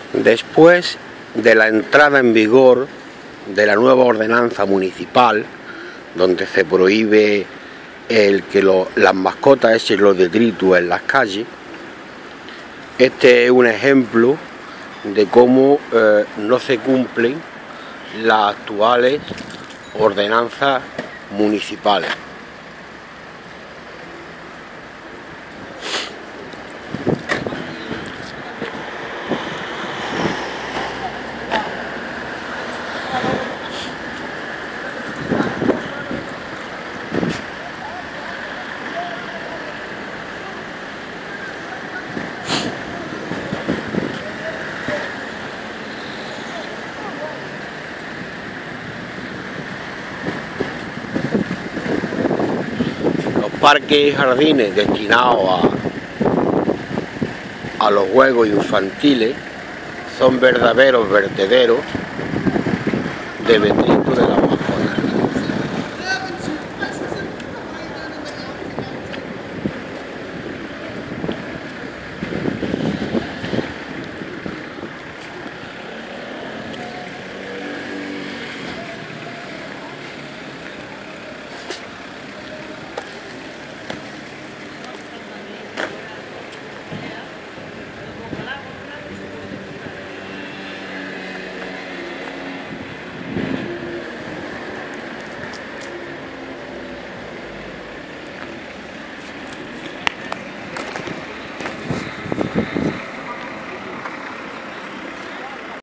Después de la entrada en vigor de la nueva ordenanza municipal, donde se prohíbe el que las mascotas echen los detritus en las calles, este es un ejemplo de cómo no se cumplen las actuales ordenanzas municipales. Parques y jardines destinados a los juegos infantiles son verdaderos vertederos de detritus.